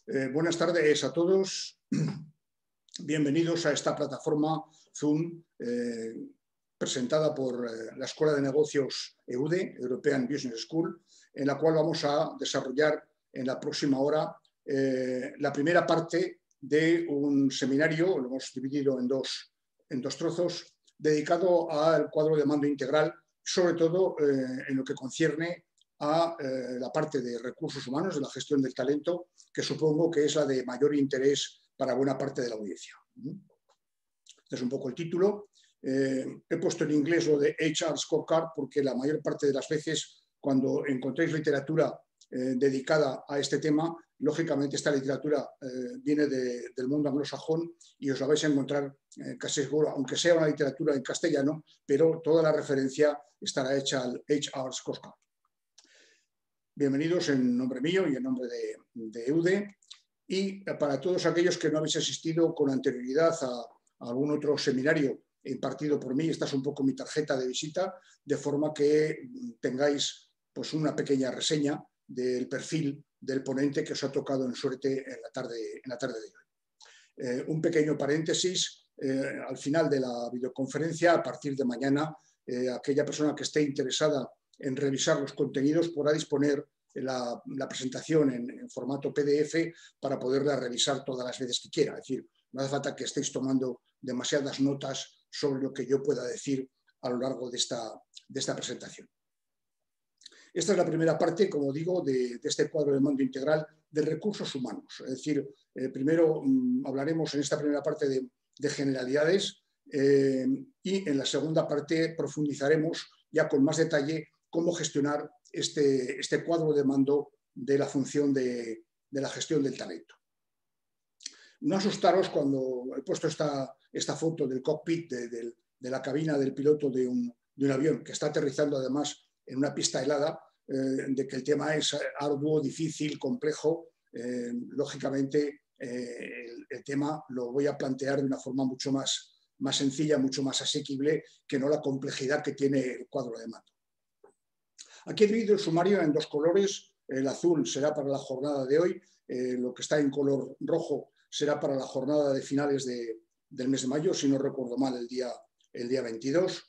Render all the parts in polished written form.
Buenas tardes a todos. Bienvenidos a esta plataforma Zoom presentada por la Escuela de Negocios EUDE, European Business School, en la cual vamos a desarrollar en la próxima hora la primera parte de un seminario, lo hemos dividido en dos trozos, dedicado al cuadro de mando integral, sobre todo en lo que concierne a la parte de recursos humanos, de la gestión del talento, que supongo que es la de mayor interés para buena parte de la audiencia. Este es un poco el título. He puesto en inglés lo de HR Scorecard porque la mayor parte de las veces cuando encontréis literatura dedicada a este tema, lógicamente esta literatura viene del mundo anglosajón y os la vais a encontrar casi seguro, aunque sea una literatura en castellano, pero toda la referencia estará hecha al HR Scorecard. Bienvenidos en nombre mío y en nombre de EUDE, y para todos aquellos que no habéis asistido con anterioridad a algún otro seminario impartido por mí, esta es un poco mi tarjeta de visita, de forma que tengáis pues, una pequeña reseña del perfil del ponente que os ha tocado en suerte en la tarde de hoy. Un pequeño paréntesis, al final de la videoconferencia, a partir de mañana, aquella persona que esté interesada en revisar los contenidos podrá disponer la presentación en formato PDF para poderla revisar todas las veces que quiera. Es decir, no hace falta que estéis tomando demasiadas notas sobre lo que yo pueda decir a lo largo de esta presentación. Esta es la primera parte, como digo, de este cuadro de mando integral de recursos humanos. Es decir, primero hablaremos en esta primera parte de generalidades y en la segunda parte profundizaremos ya con más detalle cómo gestionar este cuadro de mando de la función de la gestión del talento. No asustaros cuando he puesto esta foto del cockpit, de la cabina del piloto de un avión que está aterrizando además en una pista helada, de que el tema es arduo, difícil, complejo. Lógicamente el tema lo voy a plantear de una forma mucho más sencilla, mucho más asequible que no la complejidad que tiene el cuadro de mando. Aquí he dividido el sumario en dos colores. El azul será para la jornada de hoy, lo que está en color rojo será para la jornada de finales del mes de mayo, si no recuerdo mal, el día 22.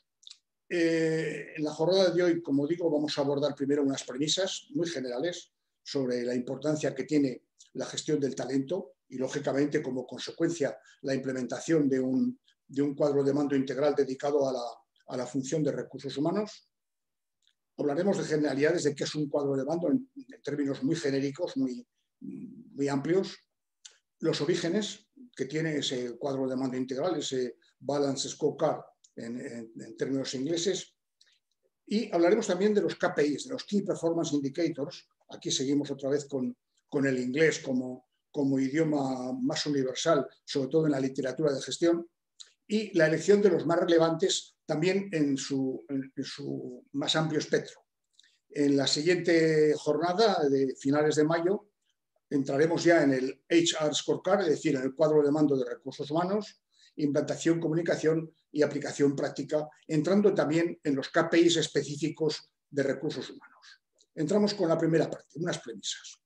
En la jornada de hoy, como digo, vamos a abordar primero unas premisas muy generales sobre la importancia que tiene la gestión del talento y, lógicamente, como consecuencia, la implementación de un cuadro de mando integral dedicado a la función de recursos humanos. Hablaremos de generalidades de qué es un cuadro de mando en términos muy genéricos, muy amplios. Los orígenes que tiene ese cuadro de mando integral, ese Balance Scorecard en términos ingleses. Y hablaremos también de los KPIs, de los Key Performance Indicators. Aquí seguimos otra vez con el inglés como idioma más universal, sobre todo en la literatura de gestión. Y la elección de los más relevantes también en su más amplio espectro. En la siguiente jornada de finales de mayo entraremos ya en el HR Scorecard, es decir, en el cuadro de mando de recursos humanos, implantación, comunicación y aplicación práctica, entrando también en los KPIs específicos de recursos humanos. Entramos con la primera parte, unas premisas.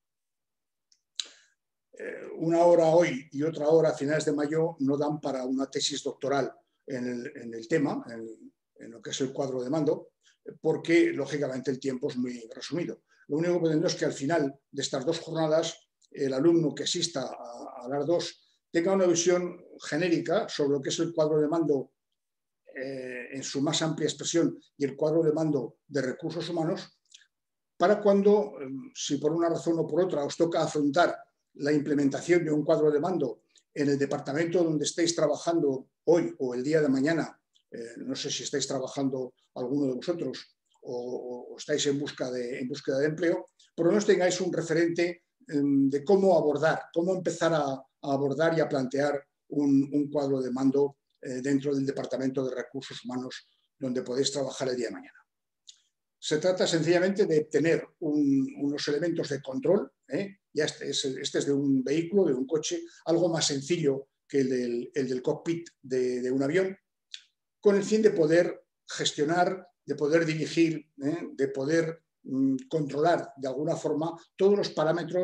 Una hora hoy y otra hora a finales de mayo no dan para una tesis doctoral en el tema, en lo que es el cuadro de mando, porque lógicamente el tiempo es muy resumido. Lo único que pretendo es que al final de estas dos jornadas el alumno que asista a las dos tenga una visión genérica sobre lo que es el cuadro de mando en su más amplia expresión y el cuadro de mando de recursos humanos, para cuando, si por una razón o por otra os toca afrontar la implementación de un cuadro de mando en el departamento donde estéis trabajando hoy o el día de mañana, no sé si estáis trabajando alguno de vosotros o estáis en búsqueda de empleo, por lo menos tengáis un referente de cómo abordar, cómo empezar a abordar y a plantear un cuadro de mando dentro del Departamento de Recursos Humanos donde podéis trabajar el día de mañana. Se trata sencillamente de tener unos elementos de control, ya este es de un vehículo, de un coche, algo más sencillo que el del cockpit de un avión, con el fin de poder gestionar, de poder dirigir, de poder controlar de alguna forma todos los parámetros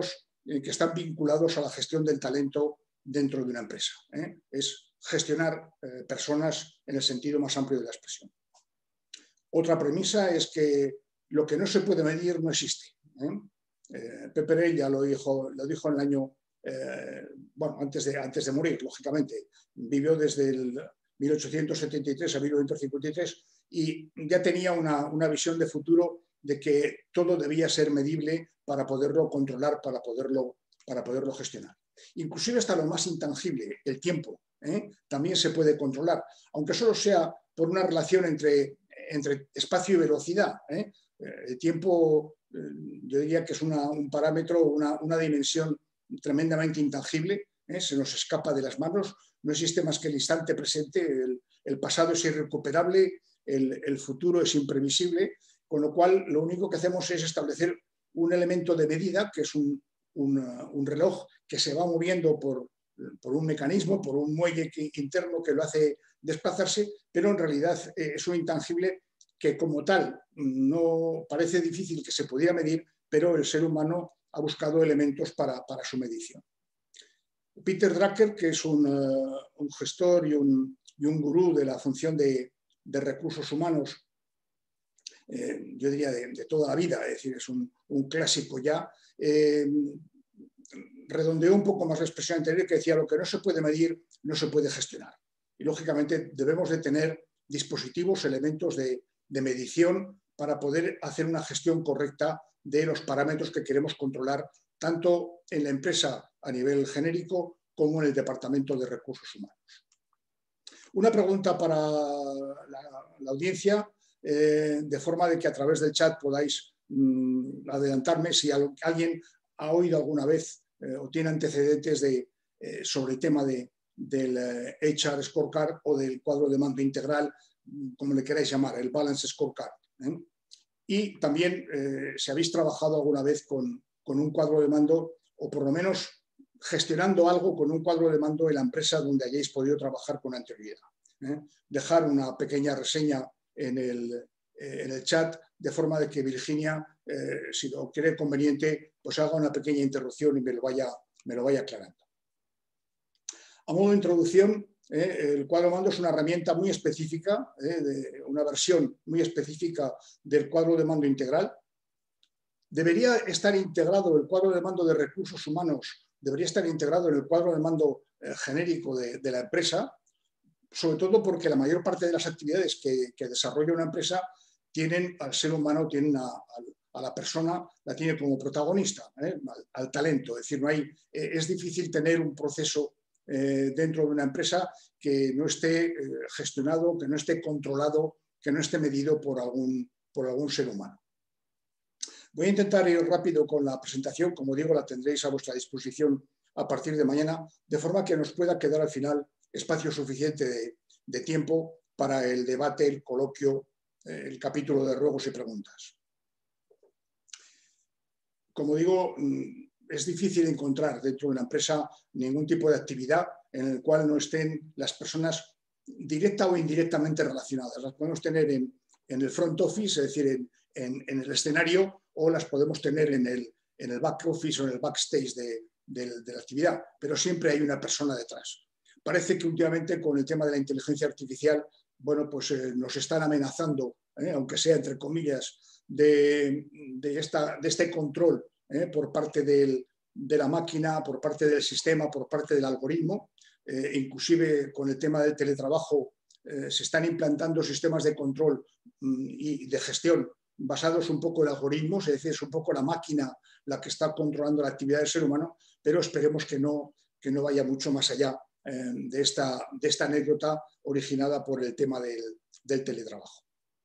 que están vinculados a la gestión del talento dentro de una empresa. Es gestionar personas en el sentido más amplio de la expresión. Otra premisa es que lo que no se puede medir no existe. Pepperell ya lo dijo en el año, bueno, antes de morir, lógicamente. Vivió desde el 1873 a 1953 y ya tenía una visión de futuro de que todo debía ser medible para poderlo controlar, para poderlo gestionar. Inclusive hasta lo más intangible, el tiempo, también se puede controlar, aunque solo sea por una relación entre espacio y velocidad. El tiempo, yo diría que es un parámetro, una dimensión tremendamente intangible, se nos escapa de las manos, no existe más que el instante presente, el pasado es irrecuperable, el futuro es imprevisible, con lo cual lo único que hacemos es establecer un elemento de medida, que es un reloj que se va moviendo por un mecanismo, por un muelle interno que lo hace desplazarse, pero en realidad es un intangible que como tal no parece difícil que se pudiera medir, pero el ser humano ha buscado elementos para su medición. Peter Drucker, que es un gestor y un gurú de la función de recursos humanos, yo diría de toda la vida, es decir, es un clásico ya, redondeó un poco más la expresión anterior que decía: lo que no se puede medir no se puede gestionar. Y lógicamente debemos de tener dispositivos, elementos de medición para poder hacer una gestión correcta de los parámetros que queremos controlar, tanto en la empresa a nivel genérico como en el departamento de recursos humanos. Una pregunta para la audiencia, de forma de que a través del chat podáis adelantarme si alguien ha oído alguna vez o tiene antecedentes sobre el tema del HR Scorecard o del cuadro de mando integral, como le queráis llamar, el Balance Scorecard. Y también si habéis trabajado alguna vez con un cuadro de mando, o por lo menos gestionando algo con un cuadro de mando en la empresa donde hayáis podido trabajar con anterioridad. Dejar una pequeña reseña en el chat, de forma de que Virginia, si lo cree conveniente, pues haga una pequeña interrupción y me lo vaya aclarando. A modo de introducción, el cuadro de mando es una herramienta muy específica, una versión muy específica del cuadro de mando integral. Debería estar integrado el cuadro de mando de recursos humanos, debería estar integrado en el cuadro de mando genérico de la empresa, sobre todo porque la mayor parte de las actividades que desarrolla una empresa tienen al ser humano, tienen a la persona, la tiene como protagonista, al talento. Es decir, es difícil tener un proceso dentro de una empresa que no esté gestionado, que no esté controlado, que no esté medido por algún ser humano. Voy a intentar ir rápido con la presentación, como digo, la tendréis a vuestra disposición a partir de mañana, de forma que nos pueda quedar al final espacio suficiente de tiempo para el debate, el coloquio, el capítulo de ruegos y preguntas. Como digo, es difícil encontrar dentro de una empresa ningún tipo de actividad en el cual no estén las personas directa o indirectamente relacionadas. Las podemos tener en el front office, es decir, en el escenario, o las podemos tener en el back office o en el backstage de la actividad, pero siempre hay una persona detrás. Parece que últimamente con el tema de la inteligencia artificial, bueno, pues nos están amenazando, aunque sea entre comillas, de este control por parte de la máquina, por parte del sistema, por parte del algoritmo. Inclusive con el tema del teletrabajo se están implantando sistemas de control y de gestión basados un poco en algoritmos, es decir, es un poco la máquina la que está controlando la actividad del ser humano, pero esperemos que no vaya mucho más allá de esta anécdota originada por el tema del teletrabajo.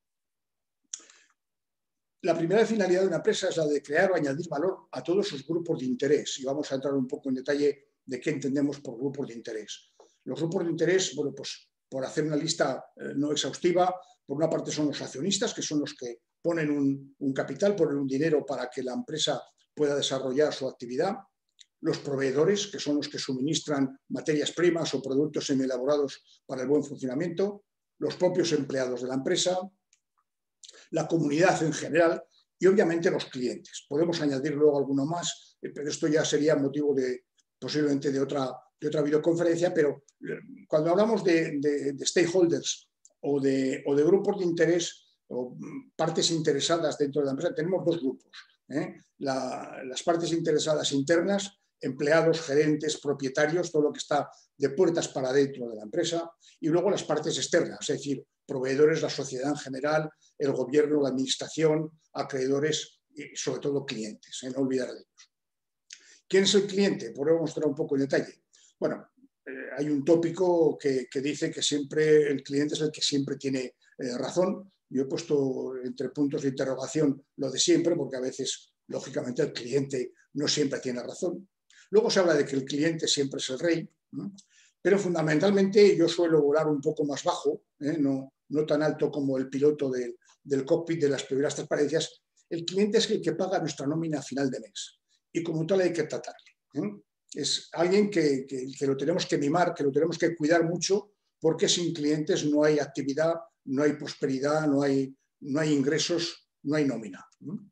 La primera finalidad de una empresa es la de crear o añadir valor a todos sus grupos de interés, y vamos a entrar un poco en detalle de qué entendemos por grupos de interés. Los grupos de interés, bueno, pues por hacer una lista no exhaustiva, por una parte son los accionistas, que son los que ponen un capital, ponen un dinero para que la empresa pueda desarrollar su actividad. Los proveedores, que son los que suministran materias primas o productos semielaborados para el buen funcionamiento. Los propios empleados de la empresa. La comunidad en general, y obviamente los clientes. Podemos añadir luego alguno más, pero esto ya sería motivo posiblemente de otra videoconferencia, pero cuando hablamos de stakeholders o de grupos de interés o partes interesadas dentro de la empresa, tenemos dos grupos. Las partes interesadas internas, empleados, gerentes, propietarios, todo lo que está de puertas para dentro de la empresa, y luego las partes externas, es decir, proveedores, la sociedad en general, el gobierno, la administración, acreedores y sobre todo clientes, no olvidar de ellos. ¿Quién es el cliente? Podemos mostrar un poco en detalle. Bueno, hay un tópico que dice que siempre el cliente es el que siempre tiene razón. Yo he puesto entre puntos de interrogación lo de siempre, porque a veces, lógicamente, el cliente no siempre tiene razón. Luego se habla de que el cliente siempre es el rey, ¿no? Pero fundamentalmente yo suelo volar un poco más bajo, no tan alto como el piloto del cockpit de las primeras transparencias. El cliente es el que paga nuestra nómina a final de mes y como tal hay que tratarle. Es alguien que lo tenemos que mimar, que lo tenemos que cuidar mucho, porque sin clientes no hay actividad, no hay prosperidad, no hay ingresos, no hay nómina.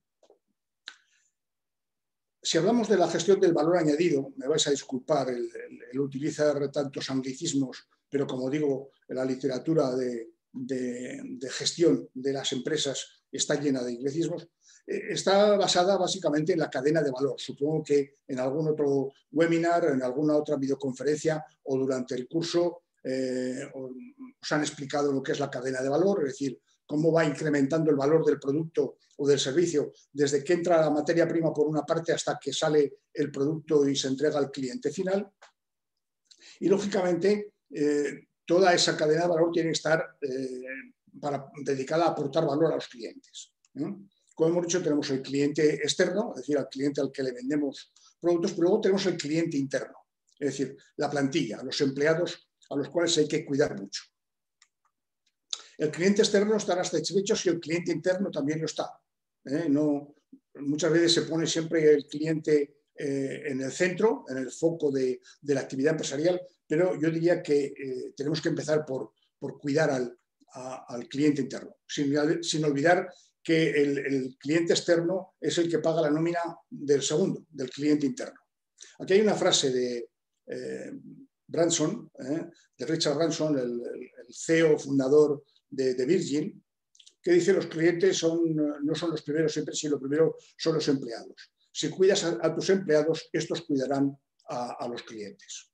Si hablamos de la gestión del valor añadido, me vais a disculpar el utilizar tantos anglicismos, pero como digo, la literatura de gestión de las empresas está llena de anglicismos, está basada básicamente en la cadena de valor. Supongo que en algún otro webinar, en alguna otra videoconferencia o durante el curso os han explicado lo que es la cadena de valor, es decir, cómo va incrementando el valor del producto o del servicio desde que entra la materia prima por una parte hasta que sale el producto y se entrega al cliente final. Y lógicamente toda esa cadena de valor tiene que estar dedicada a aportar valor a los clientes. Como hemos dicho, tenemos el cliente externo, es decir, al cliente al que le vendemos productos, pero luego tenemos el cliente interno, es decir, la plantilla, los empleados a los cuales hay que cuidar mucho. El cliente externo estará satisfecho si el cliente interno también lo está. Muchas veces se pone siempre el cliente en el centro, en el foco de la actividad empresarial, pero yo diría que tenemos que empezar por cuidar al cliente interno, sin olvidar que el cliente externo es el que paga la nómina del segundo, del cliente interno. Aquí hay una frase de Branson, de Richard Branson, el CEO fundador de Virgin, que dice: los clientes no son los primeros siempre, sino lo primero son los empleados. Si cuidas a tus empleados, estos cuidarán a los clientes.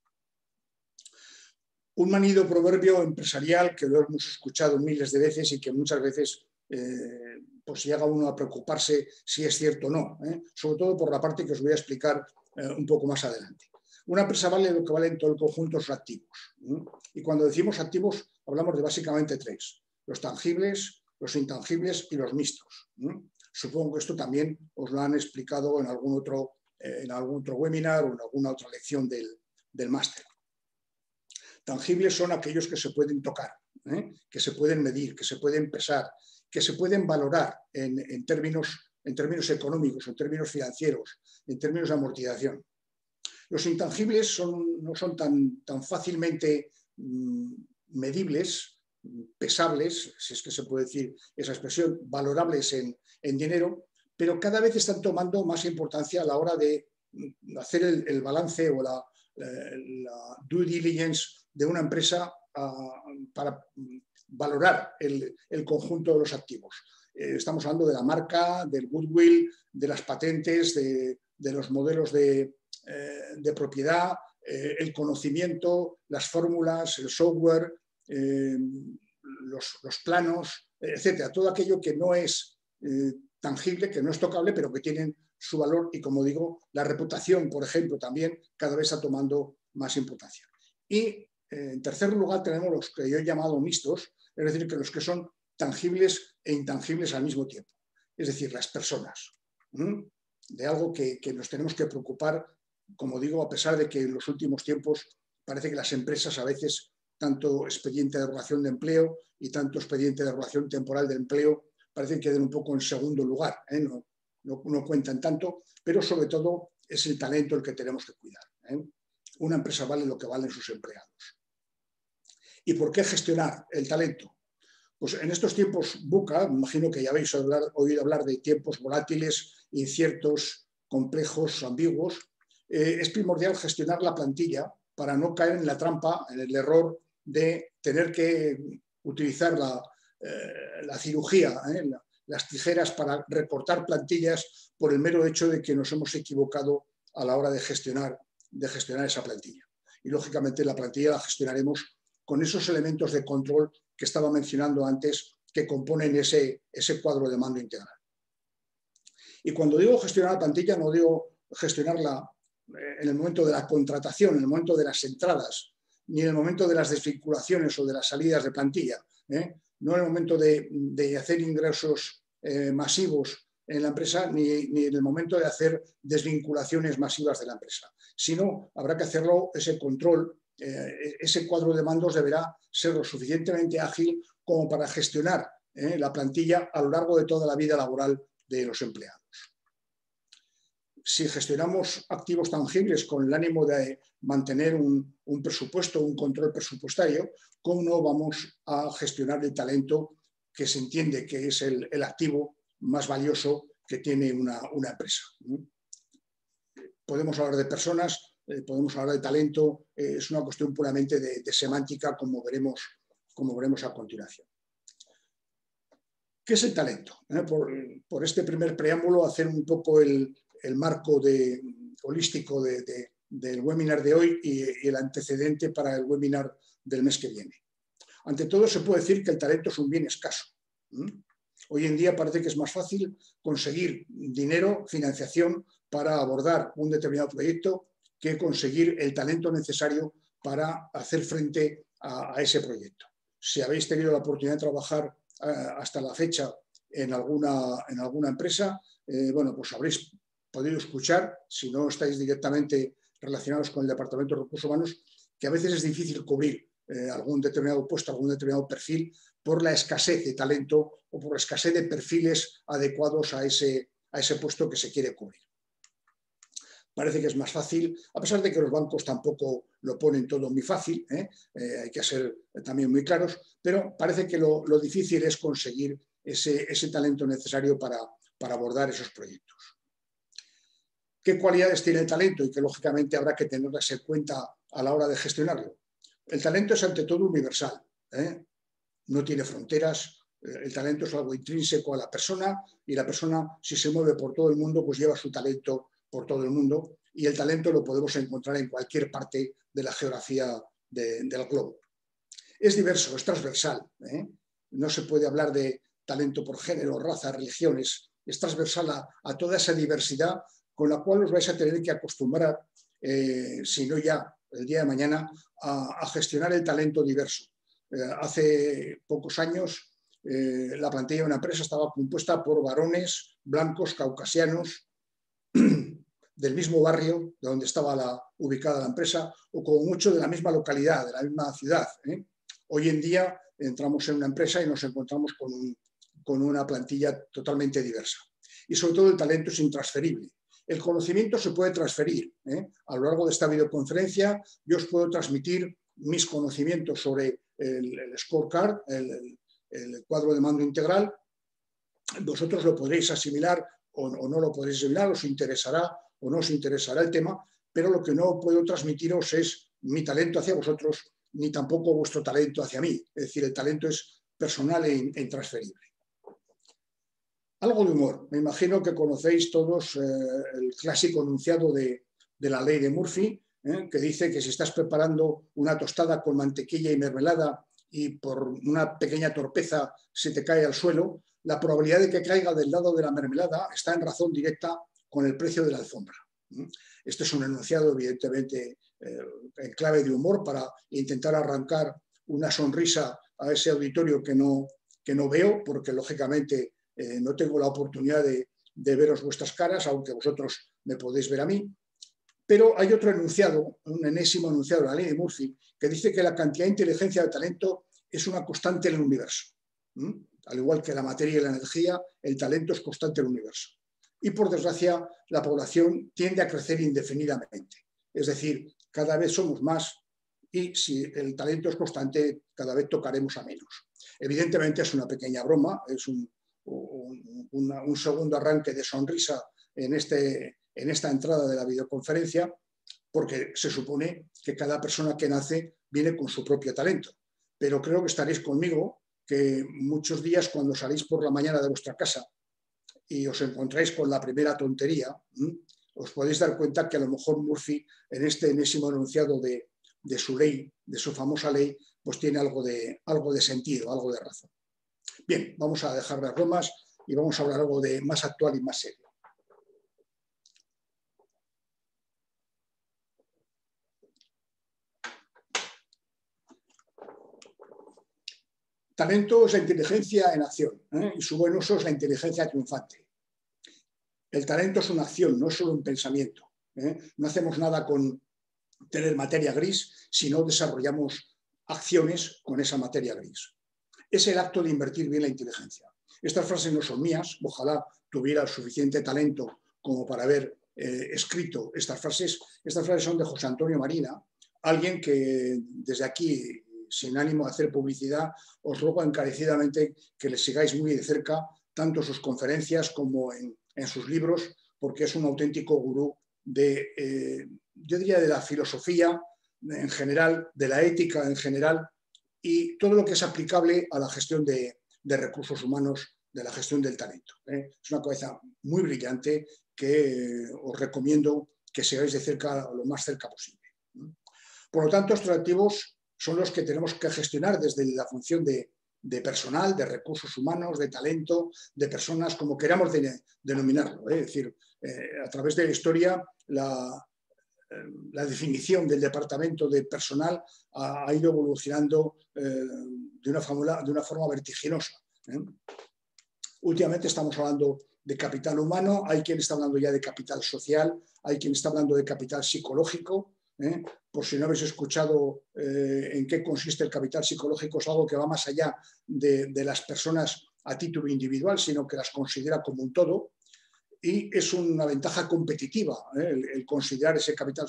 Un manido proverbio empresarial que lo hemos escuchado miles de veces y que muchas veces pues llega uno a preocuparse si es cierto o no, sobre todo por la parte que os voy a explicar un poco más adelante. Una empresa vale lo que vale en todo el conjunto sus activos. Y cuando decimos activos hablamos de básicamente tres: los tangibles, los intangibles y los mixtos. Supongo que esto también os lo han explicado en algún otro webinar o en alguna otra lección del máster. Tangibles son aquellos que se pueden tocar, que se pueden medir, que se pueden pesar, que se pueden valorar en términos económicos, en términos financieros, en términos de amortización. Los intangibles no son tan fácilmente medibles, pesables, si es que se puede decir esa expresión, valorables en dinero, pero cada vez están tomando más importancia a la hora de hacer el balance o la due diligence de una empresa para valorar el conjunto de los activos. Estamos hablando de la marca, del goodwill, de las patentes, de los modelos de propiedad, el conocimiento, las fórmulas, el software, los planos, etcétera. Todo aquello que no es tangible, que no es tocable, pero que tienen su valor y, como digo, la reputación, por ejemplo, también cada vez está tomando más importancia. Y en tercer lugar tenemos los que yo he llamado mixtos, es decir, que los que son tangibles e intangibles al mismo tiempo, es decir, las personas, de algo que nos tenemos que preocupar, como digo, a pesar de que en los últimos tiempos parece que las empresas a veces, tanto expediente de relación de empleo y tanto expediente de relación temporal de empleo, parecen que quedan un poco en segundo lugar, no cuentan tanto, pero sobre todo es el talento el que tenemos que cuidar. Una empresa vale lo que valen sus empleados. ¿Y por qué gestionar el talento? Pues en estos tiempos VUCA, me imagino que ya habéis oído hablar de tiempos volátiles, inciertos, complejos, ambiguos, es primordial gestionar la plantilla para no caer en la trampa, en el error de tener que utilizar la cirugía, las tijeras para recortar plantillas por el mero hecho de que nos hemos equivocado a la hora de gestionar esa plantilla. Y lógicamente la plantilla la gestionaremos con esos elementos de control que estaba mencionando antes que componen ese cuadro de mando integral. Y cuando digo gestionar la plantilla, no digo gestionarla en el momento de la contratación, en el momento de las entradas, ni en el momento de las desvinculaciones o de las salidas de plantilla, no en el momento de hacer ingresos masivos en la empresa, ni en el momento de hacer desvinculaciones masivas de la empresa, sino habrá que hacerlo, ese control, ese cuadro de mandos deberá ser lo suficientemente ágil como para gestionar la plantilla a lo largo de toda la vida laboral de los empleados. Si gestionamos activos tangibles con el ánimo de mantener un presupuesto, un control presupuestario, ¿cómo no vamos a gestionar el talento que se entiende que es el activo más valioso que tiene una empresa? Podemos hablar de personas, podemos hablar de talento, es una cuestión puramente de semántica, como veremos a continuación. ¿Qué es el talento? Por este primer preámbulo, hacer un poco el marco holístico del webinar de hoy y el antecedente para el webinar del mes que viene. Ante todo, se puede decir que el talento es un bien escaso. Hoy en día parece que es más fácil conseguir dinero, financiación para abordar un determinado proyecto que conseguir el talento necesario para hacer frente a ese proyecto. Si habéis tenido la oportunidad de trabajar hasta la fecha en alguna empresa, bueno, pues habréis podido escuchar, si no estáis directamente relacionados con el Departamento de Recursos Humanos, que a veces es difícil cubrir algún determinado puesto, algún determinado perfil, por la escasez de talento o por la escasez de perfiles adecuados a ese puesto que se quiere cubrir. Parece que es más fácil, a pesar de que los bancos tampoco lo ponen todo muy fácil, hay que ser también muy claros, pero parece que lo difícil es conseguir ese talento necesario para abordar esos proyectos. ¿Qué cualidades tiene el talento y que lógicamente habrá que tenerlas en cuenta a la hora de gestionarlo? El talento es ante todo universal, no tiene fronteras, el talento es algo intrínseco a la persona y la persona, si se mueve por todo el mundo, pues lleva su talento por todo el mundo y el talento lo podemos encontrar en cualquier parte de la geografía del globo. Es diverso, es transversal, no se puede hablar de talento por género, raza, religiones, es transversal a toda esa diversidad con la cual os vais a tener que acostumbrar, si no ya el día de mañana, a gestionar el talento diverso. Hace pocos años la plantilla de una empresa estaba compuesta por varones blancos, caucasianos, del mismo barrio de donde estaba ubicada la empresa o como mucho de la misma localidad, de la misma ciudad. Hoy en día entramos en una empresa y nos encontramos con una plantilla totalmente diversa. Y sobre todo el talento es intransferible. El conocimiento se puede transferir. A lo largo de esta videoconferencia yo os puedo transmitir mis conocimientos sobre el scorecard, el cuadro de mando integral. Vosotros lo podréis asimilar o no lo podréis asimilar, os interesará o no os interesará el tema, pero lo que no puedo transmitiros es mi talento hacia vosotros, ni tampoco vuestro talento hacia mí. Es decir, el talento es personal e intransferible. Algo de humor. Me imagino que conocéis todos el clásico enunciado de la ley de Murphy, que dice que si estás preparando una tostada con mantequilla y mermelada y por una pequeña torpeza se te cae al suelo, la probabilidad de que caiga del lado de la mermelada está en razón directa con el precio de la alfombra. Este es un enunciado, evidentemente, en clave de humor para intentar arrancar una sonrisa a ese auditorio que no veo, porque lógicamente no tengo la oportunidad de veros vuestras caras, aunque vosotros me podéis ver a mí. Pero hay otro enunciado, un enésimo enunciado de la ley de Murphy, que dice que la cantidad de inteligencia del talento es una constante en el universo. Al igual que la materia y la energía, el talento es constante en el universo. Y por desgracia, la población tiende a crecer indefinidamente. Es decir, cada vez somos más y si el talento es constante, cada vez tocaremos a menos. Evidentemente es una pequeña broma, es un segundo arranque de sonrisa en esta entrada de la videoconferencia, porque se supone que cada persona que nace viene con su propio talento. Pero creo que estaréis conmigo que muchos días cuando salís por la mañana de vuestra casa y os encontráis con la primera tontería, os podéis dar cuenta que a lo mejor Murphy, en este enésimo enunciado de su ley, de su famosa ley, pues tiene algo de sentido, algo de razón. Bien, vamos a dejar las bromas y vamos a hablar algo de más actual y más serio. Talento es la inteligencia en acción, y su buen uso es la inteligencia triunfante. El talento es una acción, no es solo un pensamiento. No hacemos nada con tener materia gris si no desarrollamos acciones con esa materia gris. Es el acto de invertir bien la inteligencia. Estas frases no son mías, ojalá tuviera el suficiente talento como para haber escrito estas frases. Estas frases son de José Antonio Marina, alguien que desde aquí, sin ánimo de hacer publicidad, os ruego encarecidamente que le sigáis muy de cerca, tanto sus conferencias como en sus libros, porque es un auténtico gurú yo diría de la filosofía en general, de la ética en general y todo lo que es aplicable a la gestión de recursos humanos, de la gestión del talento. Es una cabeza muy brillante que os recomiendo que sigáis de cerca, lo más cerca posible. Por lo tanto, estos activos son los que tenemos que gestionar desde la función de personal, de recursos humanos, de talento, de personas, como queramos denominarlo. Es decir, a través de la historia, la definición del departamento de personal ha ido evolucionando de una forma vertiginosa. Últimamente estamos hablando de capital humano, hay quien está hablando ya de capital social, hay quien está hablando de capital psicológico. Por si no habéis escuchado en qué consiste el capital psicológico, es algo que va más allá de las personas a título individual, sino que las considera como un todo. Y es una ventaja competitiva el considerar ese capital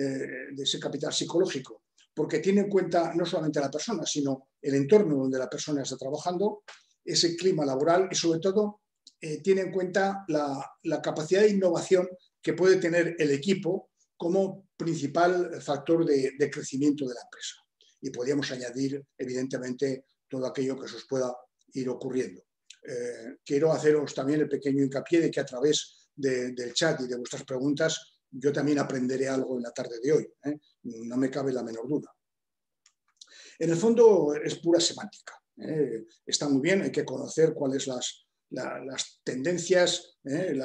psicológico, porque tiene en cuenta no solamente a la persona, sino el entorno donde la persona está trabajando, ese clima laboral y sobre todo tiene en cuenta la capacidad de innovación que puede tener el equipo como principal factor de crecimiento de la empresa. Y podríamos añadir, evidentemente, todo aquello que se os pueda ir ocurriendo. Quiero haceros también el pequeño hincapié de que a través del chat y de vuestras preguntas yo también aprenderé algo en la tarde de hoy. No me cabe la menor duda. En el fondo es pura semántica. Está muy bien, hay que conocer cuáles las tendencias,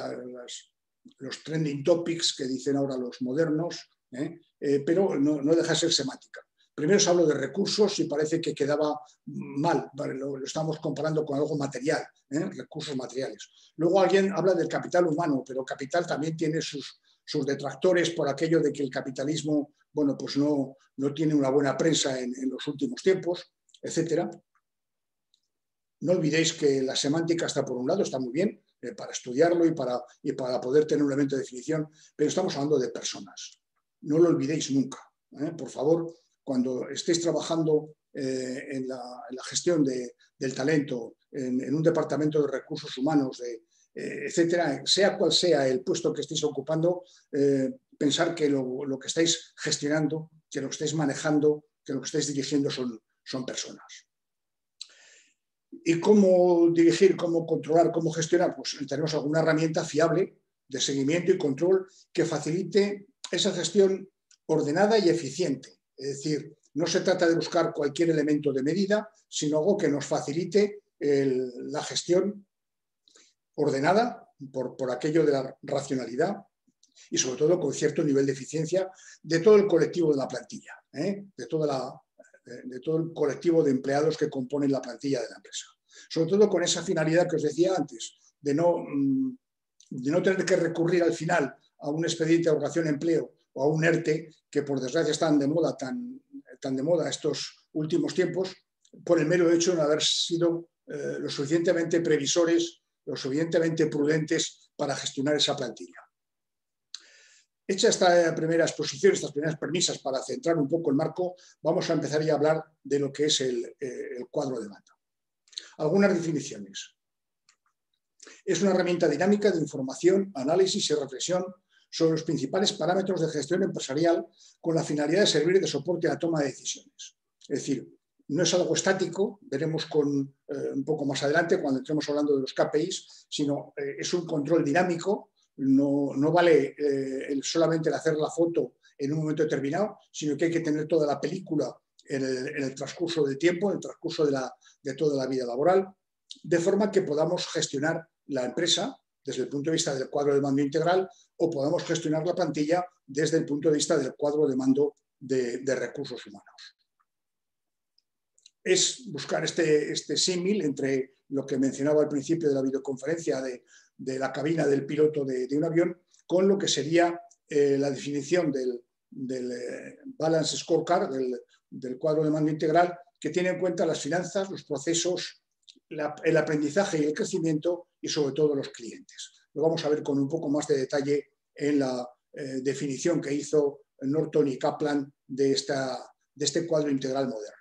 los trending topics que dicen ahora los modernos, pero no deja de ser semántica. Primero os hablo de recursos y parece que quedaba mal, ¿vale? Lo estamos comparando con algo material, recursos materiales. Luego alguien habla del capital humano, pero capital también tiene sus detractores por aquello de que el capitalismo, bueno, pues no tiene una buena prensa en los últimos tiempos, etcétera. No olvidéis que la semántica está por un lado, está muy bien para estudiarlo y para poder tener un elemento de definición, pero estamos hablando de personas. No lo olvidéis nunca. Por favor, cuando estéis trabajando en la gestión del talento, en un departamento de recursos humanos, etcétera, sea cual sea el puesto que estéis ocupando, pensar que lo que estáis gestionando, que lo que estáis manejando, que lo que estáis dirigiendo son personas. ¿Y cómo dirigir, cómo controlar, cómo gestionar? Pues tenemos alguna herramienta fiable de seguimiento y control que facilite esa gestión ordenada y eficiente. Es decir, no se trata de buscar cualquier elemento de medida, sino algo que nos facilite la gestión ordenada por aquello de la racionalidad y sobre todo con cierto nivel de eficiencia de todo el colectivo de la plantilla, de todo el colectivo de empleados que componen la plantilla de la empresa. Sobre todo con esa finalidad que os decía antes, de no tener que recurrir al final a un expediente de erogación de empleo o a un ERTE, que por desgracia están de moda, tan de moda estos últimos tiempos, por el mero hecho de no haber sido lo suficientemente previsores, lo suficientemente prudentes para gestionar esa plantilla. Hecha esta primera exposición, estas primeras premisas para centrar un poco el marco, vamos a empezar ya a hablar de lo que es el cuadro de mando. Algunas definiciones. Es una herramienta dinámica de información, análisis y reflexión sobre los principales parámetros de gestión empresarial con la finalidad de servir de soporte a la toma de decisiones. Es decir, no es algo estático, veremos un poco más adelante cuando estemos hablando de los KPIs, sino es un control dinámico. No vale solamente el hacer la foto en un momento determinado, sino que hay que tener toda la película en el transcurso del tiempo, en el transcurso de toda la vida laboral, de forma que podamos gestionar la empresa desde el punto de vista del cuadro de mando integral o podamos gestionar la plantilla desde el punto de vista del cuadro de mando de recursos humanos. Es buscar este símil entre lo que mencionaba al principio de la videoconferencia de la cabina del piloto de un avión con lo que sería la definición del Balance Scorecard, del cuadro de mando integral, que tiene en cuenta las finanzas, los procesos, el aprendizaje y el crecimiento y sobre todo los clientes. Lo vamos a ver con un poco más de detalle en la definición que hizo Norton y Kaplan de este cuadro integral moderno.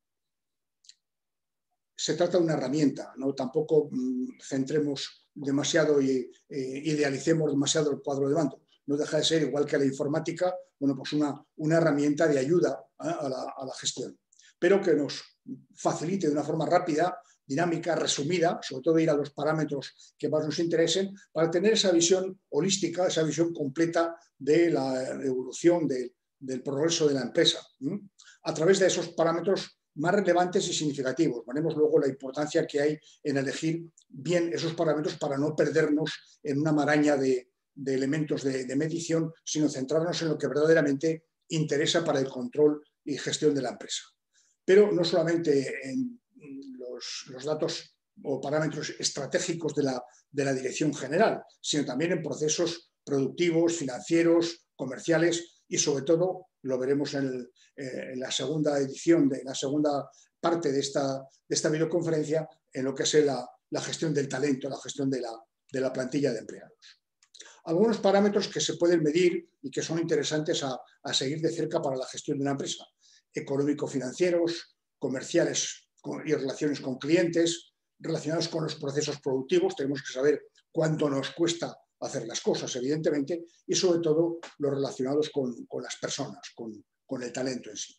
Se trata de una herramienta, ¿no? Tampoco centremos demasiado y idealicemos demasiado el cuadro de mando. No deja de ser, igual que la informática, bueno, pues una herramienta de ayuda a la gestión, pero que nos facilite de una forma rápida, dinámica, resumida, sobre todo ir a los parámetros que más nos interesen, para tener esa visión holística, esa visión completa de la evolución del progreso de la empresa, a través de esos parámetros más relevantes y significativos. Veremos luego la importancia que hay en elegir bien esos parámetros para no perdernos en una maraña de elementos de medición, sino centrarnos en lo que verdaderamente interesa para el control y gestión de la empresa. Pero no solamente en los datos o parámetros estratégicos de la dirección general, sino también en procesos productivos, financieros, comerciales y sobre todo, lo veremos en la segunda edición, la segunda parte de esta videoconferencia, en lo que es la gestión del talento, la gestión de la plantilla de empleados. Algunos parámetros que se pueden medir y que son interesantes a seguir de cerca para la gestión de una empresa: económico-financieros, comerciales y relaciones con clientes, relacionados con los procesos productivos. Tenemos que saber cuánto nos cuesta hacer las cosas, evidentemente, y sobre todo los relacionados con las personas, con el talento en sí.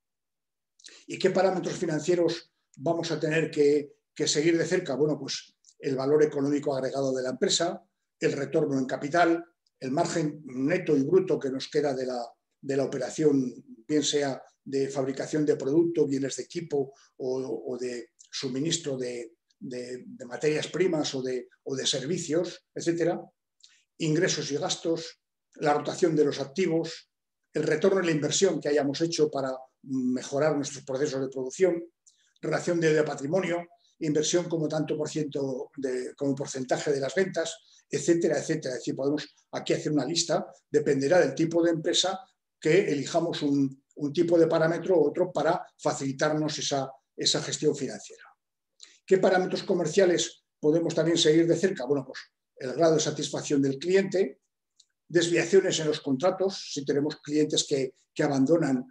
¿Y qué parámetros financieros vamos a tener que seguir de cerca? Bueno, pues el valor económico agregado de la empresa, el retorno en capital, el margen neto y bruto que nos queda de la operación, bien sea de fabricación de producto, bienes de equipo o de suministro de materias primas o de servicios, etcétera. Ingresos y gastos, la rotación de los activos, el retorno de la inversión que hayamos hecho para mejorar nuestros procesos de producción, relación de patrimonio, inversión como tanto como porcentaje de las ventas, etcétera, etcétera. Es decir, podemos aquí hacer una lista, dependerá del tipo de empresa que elijamos un tipo de parámetro u otro para facilitarnos esa gestión financiera. ¿Qué parámetros comerciales podemos también seguir de cerca? Bueno, pues el grado de satisfacción del cliente, desviaciones en los contratos, si tenemos clientes que abandonan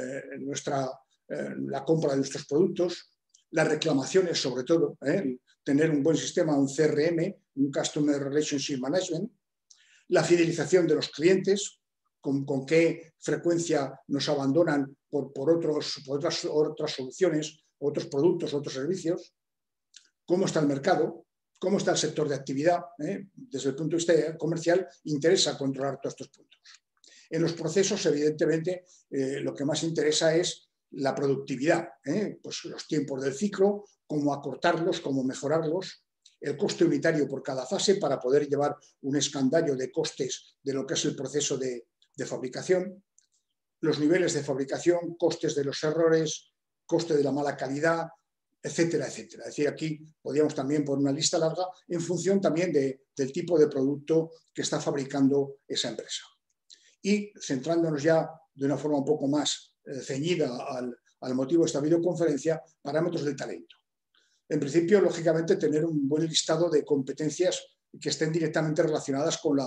la compra de nuestros productos, las reclamaciones sobre todo, tener un buen sistema, un CRM, un Customer Relationship Management, la fidelización de los clientes, con qué frecuencia nos abandonan por otras soluciones, otros productos, otros servicios, cómo está el mercado, cómo está el sector de actividad. Desde el punto de vista comercial, interesa controlar todos estos puntos. En los procesos, evidentemente, lo que más interesa es la productividad, pues los tiempos del ciclo, cómo acortarlos, cómo mejorarlos, el coste unitario por cada fase para poder llevar un escandallo de costes de lo que es el proceso de fabricación, los niveles de fabricación, costes de los errores, coste de la mala calidad, etcétera, etcétera. Es decir, aquí podríamos también poner una lista larga en función también del tipo de producto que está fabricando esa empresa. Y centrándonos ya de una forma un poco más ceñida al motivo de esta videoconferencia, parámetros del talento. En principio, lógicamente, tener un buen listado de competencias que estén directamente relacionadas con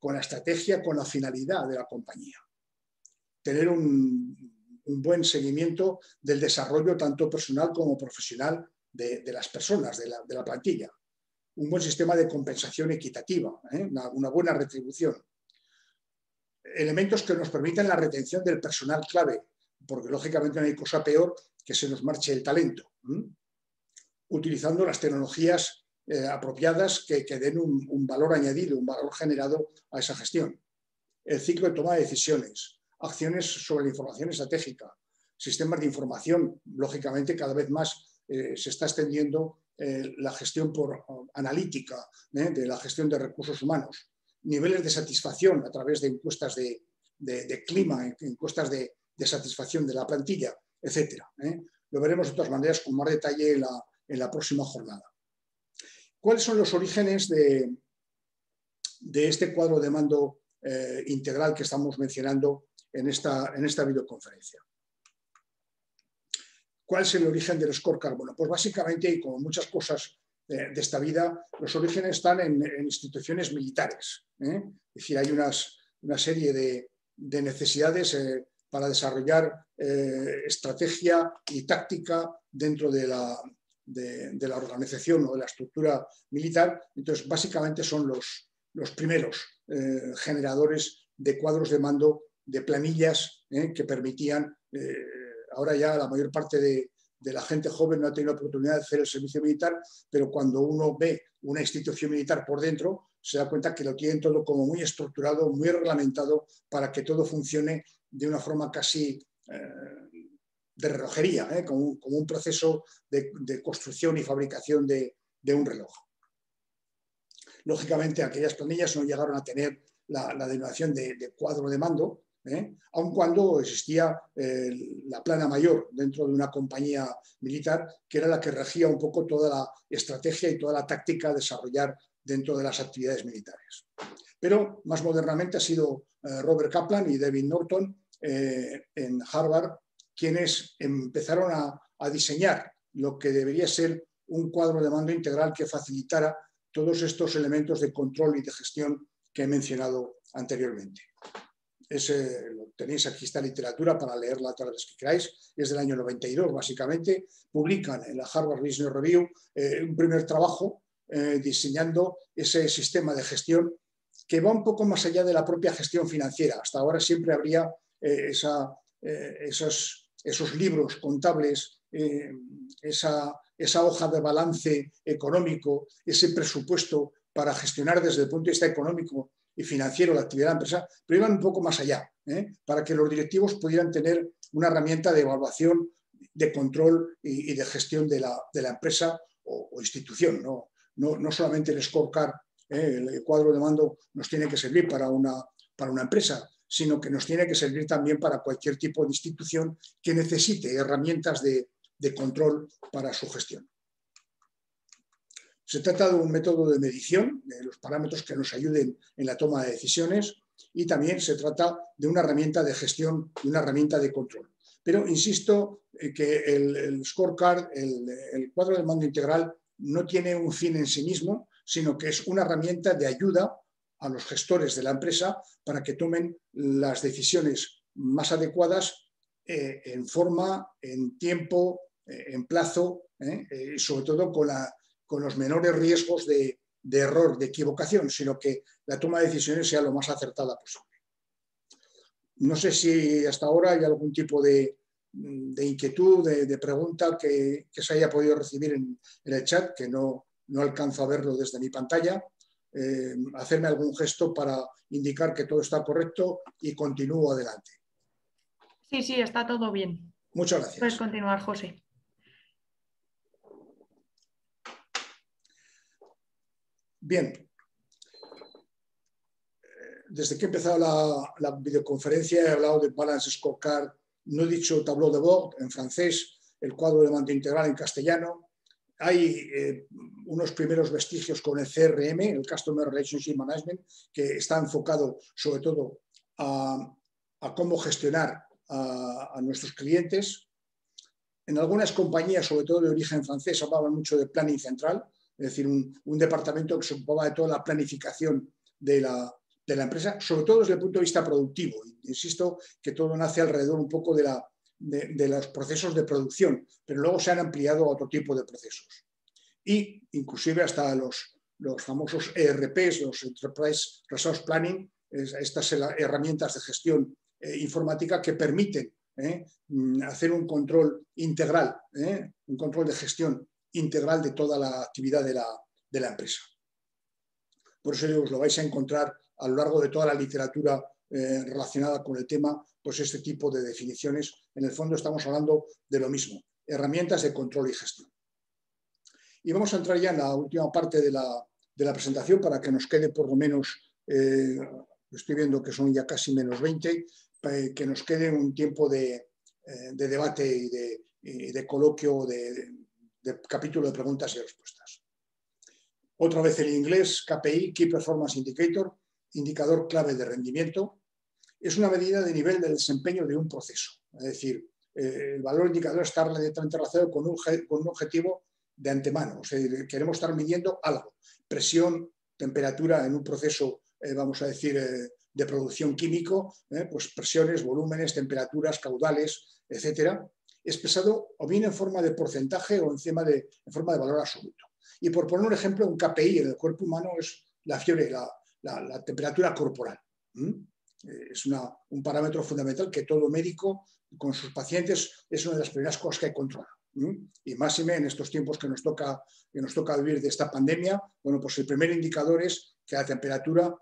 con la estrategia, con la finalidad de la compañía. Tener un buen seguimiento del desarrollo tanto personal como profesional de las personas, de la plantilla. Un buen sistema de compensación equitativa, una buena retribución. Elementos que nos permitan la retención del personal clave, porque lógicamente no hay cosa peor que se nos marche el talento. Utilizando las tecnologías apropiadas que den un valor añadido, un valor generado a esa gestión. El ciclo de toma de decisiones, acciones sobre la información estratégica, sistemas de información, lógicamente cada vez más se está extendiendo la gestión por analítica, de la gestión de recursos humanos, niveles de satisfacción a través de encuestas de clima, encuestas de satisfacción de la plantilla, etc. Lo veremos de todas maneras con más detalle en la próxima jornada. ¿Cuáles son los orígenes de este cuadro de mando integral que estamos mencionando en esta videoconferencia? ¿Cuál es el origen del scorecard? Bueno, pues básicamente, y como muchas cosas de esta vida, los orígenes están en instituciones militares. Es decir, hay una serie de necesidades para desarrollar estrategia y táctica dentro de la organización o de la estructura militar. Entonces, básicamente son los primeros generadores de cuadros de mando, de planillas que permitían, ahora ya la mayor parte de la gente joven no ha tenido la oportunidad de hacer el servicio militar, pero cuando uno ve una institución militar por dentro, se da cuenta que lo tienen todo como muy estructurado, muy reglamentado, para que todo funcione de una forma casi de relojería, como un proceso de construcción y fabricación de un reloj. Lógicamente, aquellas planillas no llegaron a tener la denominación de cuadro de mando, aun cuando existía la plana mayor dentro de una compañía militar, que era la que regía un poco toda la estrategia y toda la táctica a desarrollar dentro de las actividades militares. Pero más modernamente ha sido Robert Kaplan y David Norton en Harvard quienes empezaron a diseñar lo que debería ser un cuadro de mando integral que facilitara todos estos elementos de control y de gestión que he mencionado anteriormente. Tenéis aquí esta literatura para leerla todas las veces que queráis, es del año 92 básicamente. Publican en la Harvard Business Review un primer trabajo diseñando ese sistema de gestión que va un poco más allá de la propia gestión financiera. Hasta ahora siempre habría esos libros contables, esa hoja de balance económico, ese presupuesto para gestionar desde el punto de vista económico y financiero la actividad de la empresa, pero iban un poco más allá, para que los directivos pudieran tener una herramienta de evaluación, de control y de gestión de la empresa o institución. No solamente el scorecard, el cuadro de mando nos tiene que servir para una empresa, sino que nos tiene que servir también para cualquier tipo de institución que necesite herramientas de control para su gestión. Se trata de un método de medición de los parámetros que nos ayuden en la toma de decisiones y también se trata de una herramienta de gestión y una herramienta de control. Pero insisto que el scorecard, el cuadro de mando integral, no tiene un fin en sí mismo, sino que es una herramienta de ayuda a los gestores de la empresa para que tomen las decisiones más adecuadas en forma, en tiempo, en plazo, y sobre todo con los menores riesgos de error, de equivocación, sino que la toma de decisiones sea lo más acertada posible. No sé si hasta ahora hay algún tipo de inquietud, de pregunta que se haya podido recibir en el chat, que no alcanzo a verlo desde mi pantalla. Hacerme algún gesto para indicar que todo está correcto y continúo adelante. Sí, está todo bien. Muchas gracias. Puedes continuar, José. Bien. Desde que he empezado la videoconferencia he hablado de Balance Scorecard, no he dicho Tableau de bord en francés, el cuadro de mando integral en castellano. Hay unos primeros vestigios con el CRM, el Customer Relationship Management, que está enfocado sobre todo a cómo gestionar a nuestros clientes. En algunas compañías, sobre todo de origen francés, hablaban mucho de planning central, es decir, un departamento que se ocupaba de toda la planificación la empresa, sobre todo desde el punto de vista productivo. Insisto que todo nace alrededor un poco de los procesos de producción, pero luego se han ampliado a otro tipo de procesos. Y inclusive hasta los famosos ERPs, los Enterprise Resource Planning, estas herramientas de gestión informática que permiten hacer un control integral, un control de gestión integral de toda la actividad de la empresa. Por eso os lo vais a encontrar a lo largo de toda la literatura relacionada con el tema, pues este tipo de definiciones. En el fondo estamos hablando de lo mismo, herramientas de control y gestión. Y vamos a entrar ya en la última parte de la presentación para que nos quede por lo menos, estoy viendo que son ya casi menos 20, que nos quede un tiempo de debate y de coloquio, de capítulo de preguntas y respuestas. Otra vez el inglés, KPI, Key Performance Indicator, indicador clave de rendimiento. Es una medida de nivel de desempeño de un proceso. Es decir, el valor indicador está directamente relacionado con un objetivo de antemano. O sea, queremos estar midiendo algo. Presión, temperatura en un proceso, vamos a decir, de producción químico, pues presiones, volúmenes, temperaturas, caudales, etcétera, expresado o bien en forma de porcentaje o en forma de valor absoluto. Y por poner un ejemplo, un KPI en el cuerpo humano es la fiebre, la temperatura corporal. Es un parámetro fundamental que todo médico con sus pacientes es una de las primeras cosas que hay que controlar. Y máxime en estos tiempos que nos toca vivir de esta pandemia, bueno, pues el primer indicador es que la temperatura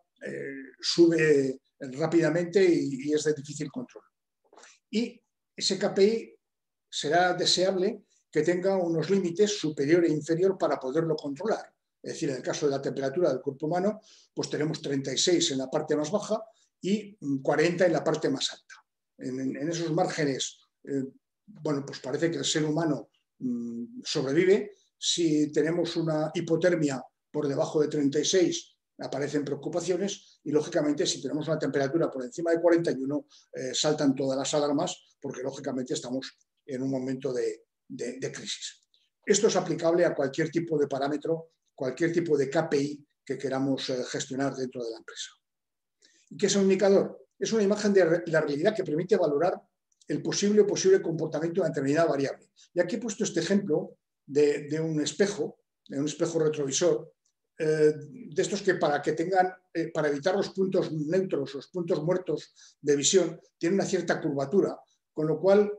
sube rápidamente y es de difícil control. Y ese KPI será deseable que tenga unos límites superior e inferior para poderlo controlar. Es decir, en el caso de la temperatura del cuerpo humano, pues tenemos 36 en la parte más baja y 40 en la parte más alta. En esos márgenes, bueno, pues parece que el ser humano sobrevive. Si tenemos una hipotermia por debajo de 36, aparecen preocupaciones y, lógicamente, si tenemos una temperatura por encima de 41, saltan todas las alarmas porque, lógicamente, estamos en un momento de crisis. Esto es aplicable a cualquier tipo de parámetro, cualquier tipo de KPI que queramos gestionar dentro de la empresa. ¿Y qué es un indicador? Es una imagen de la realidad que permite valorar el posible comportamiento de una determinada variable. Y aquí he puesto este ejemplo de un espejo retrovisor, de estos que para evitar los puntos neutros, los puntos muertos de visión, tiene una cierta curvatura, con lo cual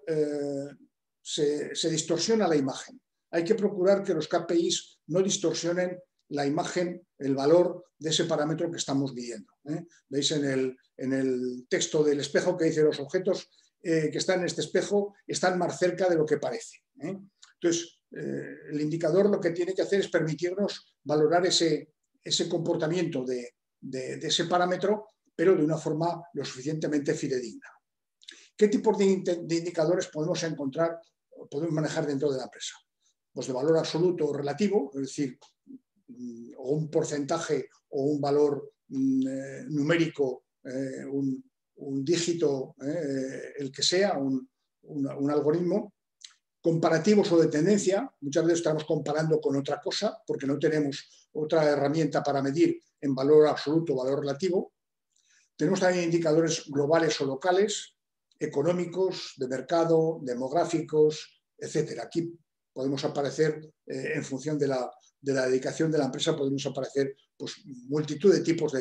se distorsiona la imagen. Hay que procurar que los KPIs no distorsionen la imagen, el valor de ese parámetro que estamos midiendo. Veis en el texto del espejo que dice los objetos que están en este espejo están más cerca de lo que parece. Entonces, el indicador lo que tiene que hacer es permitirnos valorar ese comportamiento de ese parámetro, pero de una forma lo suficientemente fidedigna. ¿Qué tipos de indicadores podemos encontrar o podemos manejar dentro de la empresa? Pues de valor absoluto o relativo, es decir, o un porcentaje o un valor numérico, un dígito, el que sea, un algoritmo. Comparativos o de tendencia, muchas veces estamos comparando con otra cosa porque no tenemos otra herramienta para medir en valor absoluto o valor relativo. Tenemos también indicadores globales o locales, económicos, de mercado, demográficos, etcétera. Aquí podemos aparecer, en función de la dedicación de la empresa, podemos aparecer pues, multitud de tipos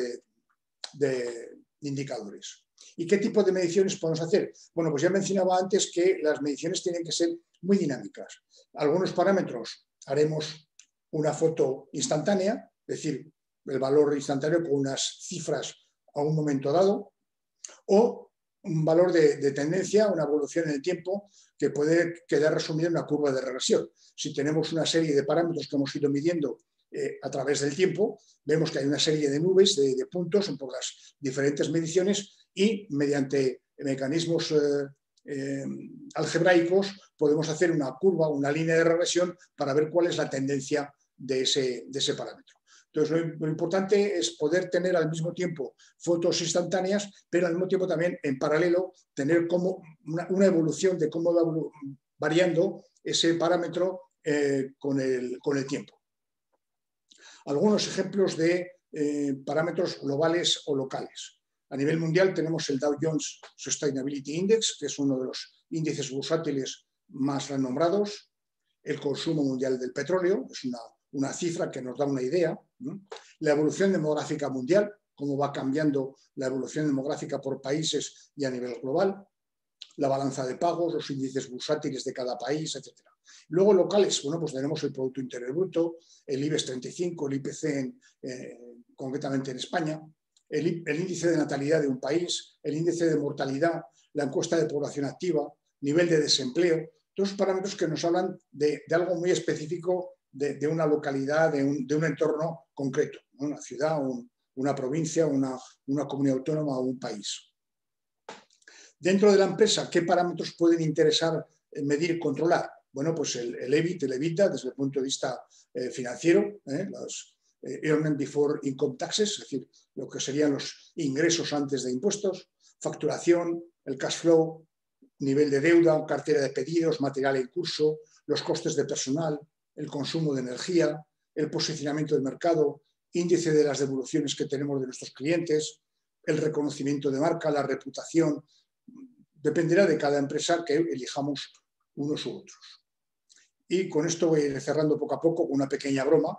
de indicadores. ¿Y qué tipo de mediciones podemos hacer? Bueno, pues ya mencionaba antes que las mediciones tienen que ser muy dinámicas. Algunos parámetros haremos una foto instantánea, es decir, el valor instantáneo con unas cifras a un momento dado, o un valor de tendencia, una evolución en el tiempo que puede quedar resumido en una curva de regresión. Si tenemos una serie de parámetros que hemos ido midiendo a través del tiempo, vemos que hay una serie de nubes, de puntos por las diferentes mediciones y mediante mecanismos algebraicos podemos hacer una curva, una línea de regresión para ver cuál es la tendencia de ese parámetro. Entonces, lo importante es poder tener al mismo tiempo fotos instantáneas, pero al mismo tiempo también en paralelo tener como una evolución de cómo va variando ese parámetro con el tiempo. Algunos ejemplos de parámetros globales o locales. A nivel mundial tenemos el Dow Jones Sustainability Index, que es uno de los índices bursátiles más renombrados, el consumo mundial del petróleo, es una cifra que nos da una idea, ¿no? La evolución demográfica mundial, cómo va cambiando la evolución demográfica por países y a nivel global, la balanza de pagos, los índices bursátiles de cada país, etc. Luego locales, bueno, pues tenemos el Producto Interior Bruto, el IBEX 35, el IPC concretamente en España, el índice de natalidad de un país, el índice de mortalidad, la encuesta de población activa, nivel de desempleo, todos parámetros que nos hablan de algo muy específico de una localidad, de un entorno concreto, ¿no? Una ciudad, una provincia, una comunidad autónoma o un país. Dentro de la empresa, ¿qué parámetros pueden interesar medir y controlar? Bueno, pues el EBIT, el EBITDA, desde el punto de vista financiero, los Earnings Before Income Taxes, es decir, lo que serían los ingresos antes de impuestos, facturación, el cash flow, nivel de deuda, cartera de pedidos, material en curso, los costes de personal, el consumo de energía, el posicionamiento del mercado, índice de las devoluciones que tenemos de nuestros clientes, el reconocimiento de marca, la reputación. Dependerá de cada empresa que elijamos unos u otros. Y con esto voy a ir cerrando poco a poco con una pequeña broma.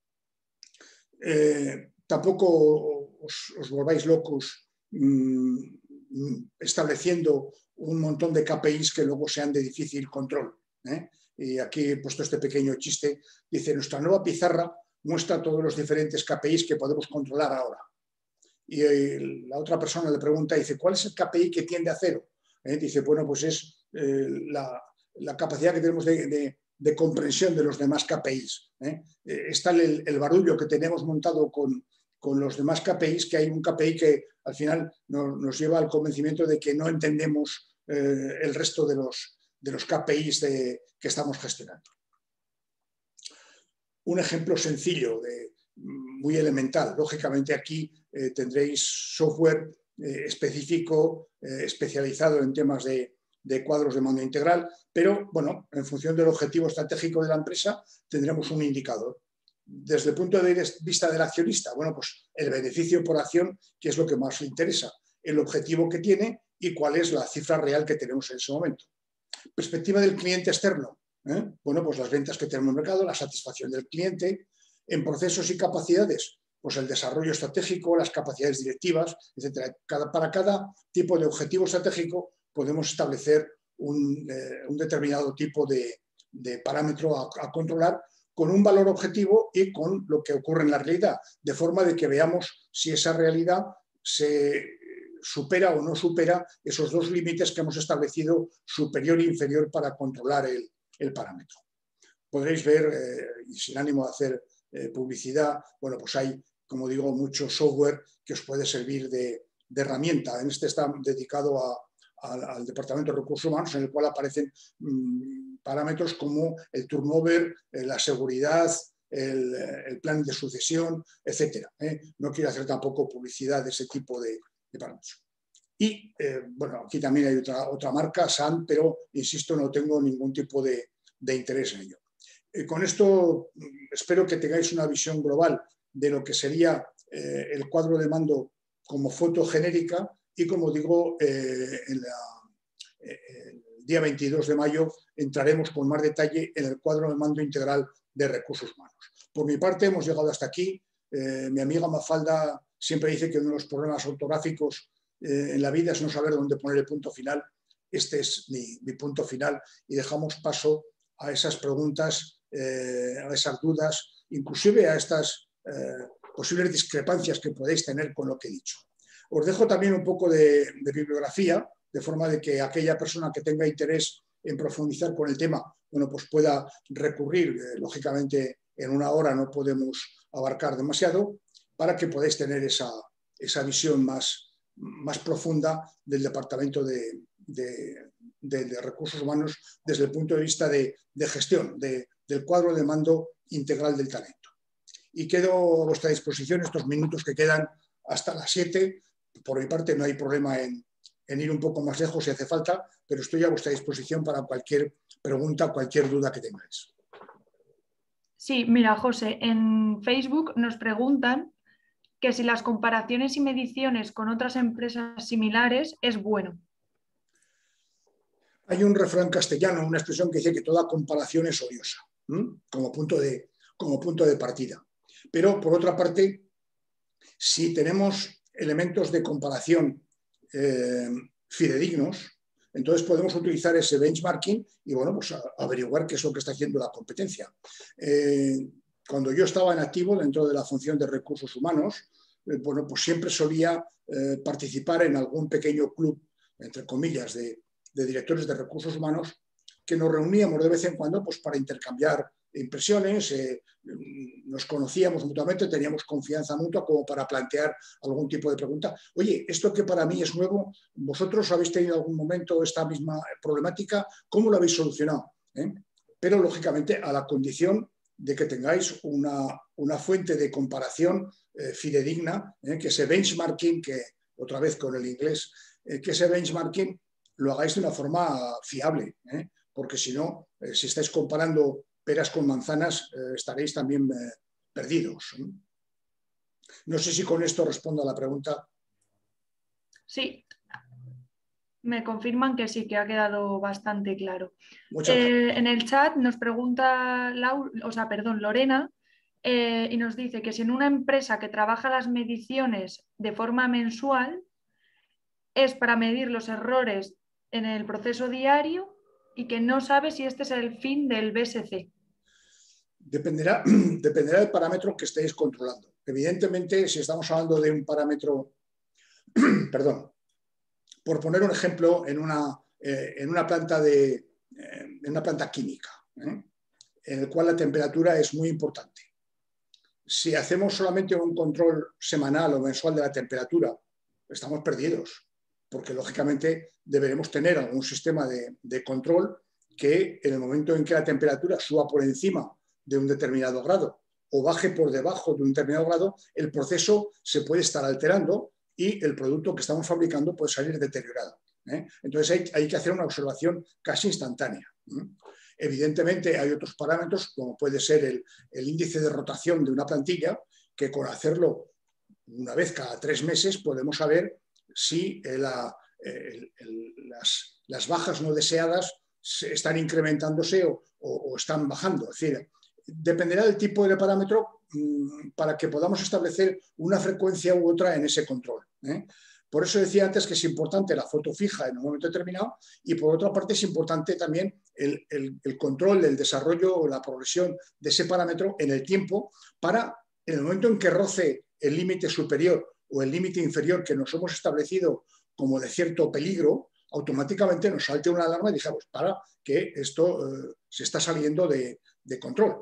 Tampoco os volváis locos estableciendo un montón de KPIs que luego sean de difícil control. Y aquí he puesto este pequeño chiste. Dice, nuestra nueva pizarra muestra todos los diferentes KPIs que podemos controlar ahora. Y la otra persona le pregunta, dice, ¿cuál es el KPI que tiende a cero? Dice, bueno, pues es la capacidad que tenemos de comprensión de los demás KPIs. Está el barullo que tenemos montado con los demás KPIs, que hay un KPI que al final nos lleva al convencimiento de que no entendemos el resto de los KPIs que estamos gestionando. Un ejemplo sencillo, muy elemental. Lógicamente aquí tendréis software específico, especializado en temas de cuadros de mando integral, pero bueno, en función del objetivo estratégico de la empresa tendremos un indicador. Desde el punto de vista del accionista, bueno, pues el beneficio por acción, que es lo que más le interesa, el objetivo que tiene y cuál es la cifra real que tenemos en ese momento. Perspectiva del cliente externo, bueno, pues las ventas que tenemos en el mercado, la satisfacción del cliente, en procesos y capacidades, pues el desarrollo estratégico, las capacidades directivas, etc. Para cada tipo de objetivo estratégico podemos establecer un determinado tipo de parámetro a controlar con un valor objetivo y con lo que ocurre en la realidad, de forma de que veamos si esa realidad se supera o no supera esos dos límites que hemos establecido, superior e inferior, para controlar el parámetro. Podréis ver, y sin ánimo de hacer publicidad, bueno, pues hay, como digo, mucho software que os puede servir de herramienta. En este está dedicado al Departamento de Recursos Humanos, en el cual aparecen parámetros como el turnover, la seguridad, el plan de sucesión, etc. No quiero hacer tampoco publicidad de ese tipo de parámetros. Y, bueno, aquí también hay otra marca, SAN, pero, insisto, no tengo ningún tipo de interés en ello. Con esto espero que tengáis una visión global de lo que sería el cuadro de mando como foto genérica y, como digo, el día 22 de mayo entraremos con más detalle en el cuadro de mando integral de recursos humanos. Por mi parte hemos llegado hasta aquí. Mi amiga Mafalda siempre dice que uno de los problemas ortográficos en la vida es no saber dónde poner el punto final. Este es mi punto final y dejamos paso a esas preguntas, a esas dudas, inclusive a estas posibles discrepancias que podéis tener con lo que he dicho. Os dejo también un poco de bibliografía, de forma de que aquella persona que tenga interés en profundizar con el tema, bueno, pues pueda recurrir. Lógicamente, en una hora no podemos abarcar demasiado, para que podáis tener esa visión más profunda del Departamento de Recursos Humanos desde el punto de vista de gestión, del cuadro de mando integral del talento. Y quedo a vuestra disposición estos minutos que quedan hasta las 7. Por mi parte no hay problema en ir un poco más lejos si hace falta, pero estoy a vuestra disposición para cualquier pregunta, cualquier duda que tengáis. Sí, mira, José, en Facebook nos preguntan que si las comparaciones y mediciones con otras empresas similares es bueno. Hay un refrán castellano, una expresión que dice que toda comparación es odiosa, como punto de partida. Pero, por otra parte, si tenemos elementos de comparación fidedignos, entonces podemos utilizar ese benchmarking y bueno, pues averiguar qué es lo que está haciendo la competencia. Cuando yo estaba en activo dentro de la función de recursos humanos, bueno, pues siempre solía participar en algún pequeño club, entre comillas, de directores de recursos humanos, que nos reuníamos de vez en cuando pues, para intercambiar impresiones, nos conocíamos mutuamente, teníamos confianza mutua como para plantear algún tipo de pregunta. Oye, esto que para mí es nuevo, ¿vosotros habéis tenido algún momento esta misma problemática? ¿Cómo lo habéis solucionado? Pero, lógicamente, a la condición de que tengáis una fuente de comparación fidedigna, que ese benchmarking, que otra vez con el inglés, que ese benchmarking lo hagáis de una forma fiable, porque si no, si estáis comparando peras con manzanas, estaréis también perdidos. No sé si con esto respondo a la pregunta. Sí, me confirman que sí, que ha quedado bastante claro. Muchas gracias. En el chat nos pregunta Lorena y nos dice que si en una empresa que trabaja las mediciones de forma mensual es para medir los errores en el proceso diario y que no sabe si este es el fin del BSC. Dependerá del parámetro que estéis controlando. Evidentemente, si estamos hablando de un parámetro, perdón, por poner un ejemplo, en una planta química, en el cual la temperatura es muy importante. Si hacemos solamente un control semanal o mensual de la temperatura, estamos perdidos, porque lógicamente deberemos tener algún sistema de control que en el momento en que la temperatura suba por encima de un determinado grado o baje por debajo de un determinado grado, el proceso se puede estar alterando y el producto que estamos fabricando puede salir deteriorado. Entonces hay que hacer una observación casi instantánea. Evidentemente hay otros parámetros, como puede ser el índice de rotación de una plantilla, que con hacerlo una vez cada 3 meses podemos saber si las bajas no deseadas están incrementándose o están bajando. Es decir, dependerá del tipo de parámetro para que podamos establecer una frecuencia u otra en ese control. Por eso decía antes que es importante la foto fija en un momento determinado y por otra parte es importante también el control, el desarrollo o la progresión de ese parámetro en el tiempo para, en el momento en que roce el límite superior o el límite inferior que nos hemos establecido como de cierto peligro, automáticamente nos salte una alarma y digamos, para que esto se está saliendo de control.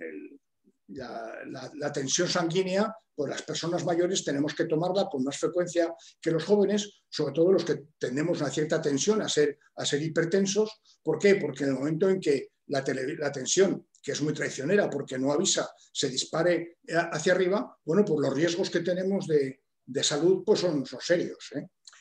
La tensión sanguínea, pues las personas mayores tenemos que tomarla con más frecuencia que los jóvenes, sobre todo los que tenemos una cierta tensión a ser hipertensos. ¿Por qué? Porque en el momento en que la tensión, que es muy traicionera porque no avisa, se dispare hacia arriba, bueno, pues los riesgos que tenemos de salud pues son serios.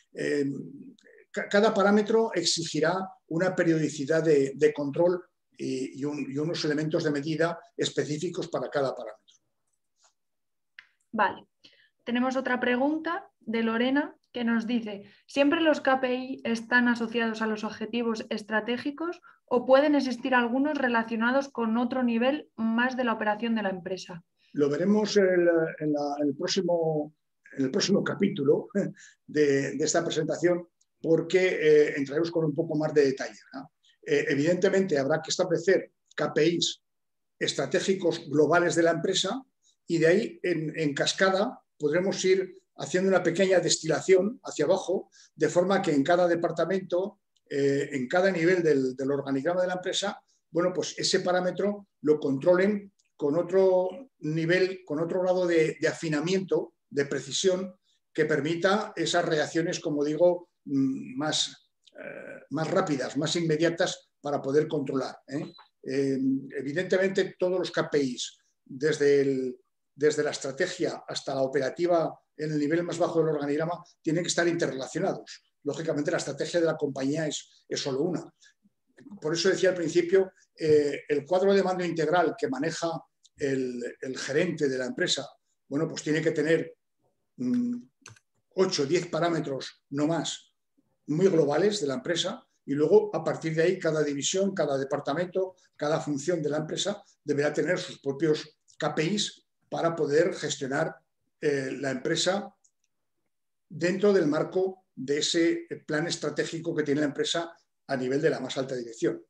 Cada parámetro exigirá una periodicidad de control y unos elementos de medida específicos para cada parámetro. Vale. Tenemos otra pregunta de Lorena que nos dice, ¿siempre los KPI están asociados a los objetivos estratégicos o pueden existir algunos relacionados con otro nivel más de la operación de la empresa? Lo veremos en el próximo capítulo de esta presentación porque entraremos con un poco más de detalle, ¿no? Evidentemente habrá que establecer KPIs estratégicos globales de la empresa y de ahí en cascada podremos ir haciendo una pequeña destilación hacia abajo, de forma que en cada departamento, en cada nivel del organigrama de la empresa, bueno, pues ese parámetro lo controlen con otro nivel, con otro grado de afinamiento, de precisión, que permita esas reacciones, como digo, más rápidas, más inmediatas para poder controlar. Evidentemente, todos los KPIs, desde la estrategia hasta la operativa en el nivel más bajo del organigrama, tienen que estar interrelacionados. Lógicamente, la estrategia de la compañía es solo una. Por eso decía al principio, el cuadro de mando integral que maneja el gerente de la empresa, bueno, pues tiene que tener 8 o 10 parámetros, no más, muy globales de la empresa, y luego a partir de ahí cada división, cada departamento, cada función de la empresa deberá tener sus propios KPIs para poder gestionar la empresa dentro del marco de ese plan estratégico que tiene la empresa a nivel de la más alta dirección.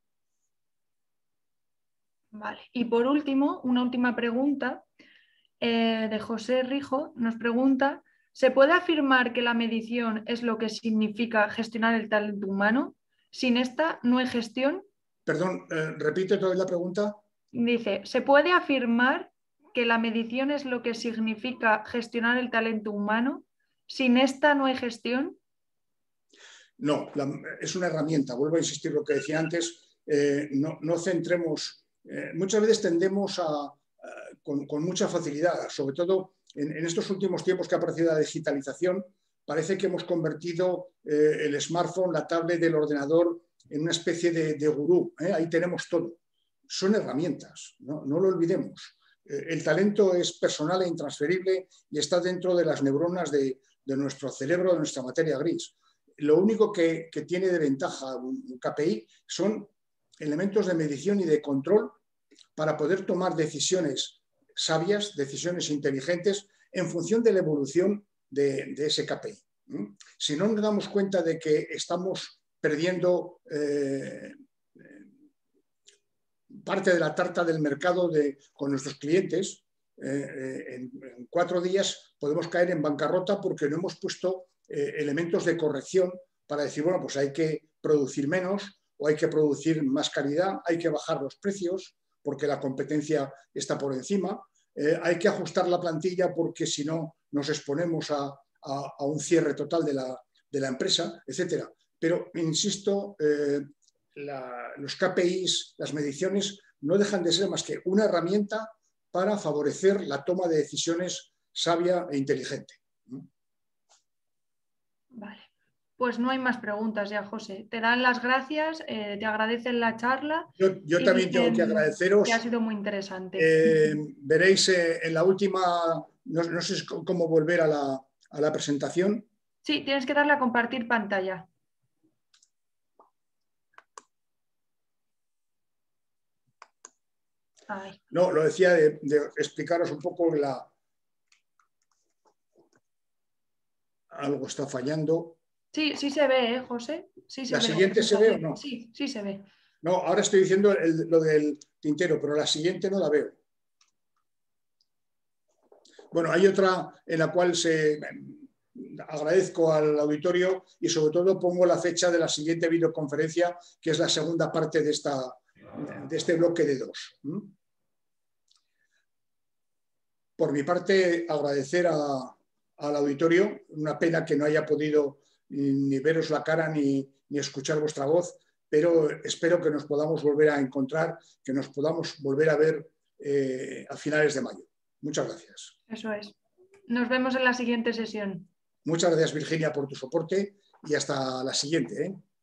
Vale. Y por último, una última pregunta de José Rijo. Nos pregunta, ¿se puede afirmar que la medición es lo que significa gestionar el talento humano? Sin esta no hay gestión. Perdón, repite otra vez la pregunta. Dice, ¿se puede afirmar que la medición es lo que significa gestionar el talento humano? Sin esta no hay gestión. No, es una herramienta. Vuelvo a insistir lo que decía antes. No centremos. Muchas veces tendemos con mucha facilidad, sobre todo en estos últimos tiempos que ha aparecido la digitalización, parece que hemos convertido el smartphone, la tablet, el ordenador en una especie de gurú. Ahí tenemos todo. Son herramientas, no lo olvidemos. El talento es personal e intransferible y está dentro de las neuronas de nuestro cerebro, de nuestra materia gris. Lo único que tiene de ventaja un KPI son elementos de medición y de control para poder tomar decisiones sabias, decisiones inteligentes en función de la evolución de ese KPI. Si no nos damos cuenta de que estamos perdiendo parte de la tarta del mercado con nuestros clientes, en 4 días podemos caer en bancarrota porque no hemos puesto elementos de corrección para decir, bueno, pues hay que producir menos o hay que producir más calidad, hay que bajar los precios porque la competencia está por encima, hay que ajustar la plantilla porque si no nos exponemos a un cierre total de la empresa, etc. Pero, insisto, los KPIs, las mediciones, no dejan de ser más que una herramienta para favorecer la toma de decisiones sabia e inteligente. Vale, pues no hay más preguntas ya, José. Te dan las gracias, te agradecen la charla. Yo también tengo que agradeceros. Que ha sido muy interesante. Veréis en la última, no sé cómo volver a la presentación. Sí, tienes que darle a compartir pantalla. Ay. No, lo decía de explicaros un poco algo está fallando. Sí, sí se ve, José. Sí se ¿La ve siguiente se ve o no? Sí, sí se ve. No, ahora estoy diciendo lo del tintero, pero la siguiente no la veo. Bueno, hay otra en la cual agradezco al auditorio y sobre todo pongo la fecha de la siguiente videoconferencia, que es la segunda parte de este bloque de 2. Por mi parte, agradecer al auditorio. Una pena que no haya podido ni veros la cara ni escuchar vuestra voz, pero espero que nos podamos volver a encontrar, que nos podamos volver a ver a finales de mayo. Muchas gracias. Eso es. Nos vemos en la siguiente sesión. Muchas gracias, Virginia, por tu soporte y hasta la siguiente.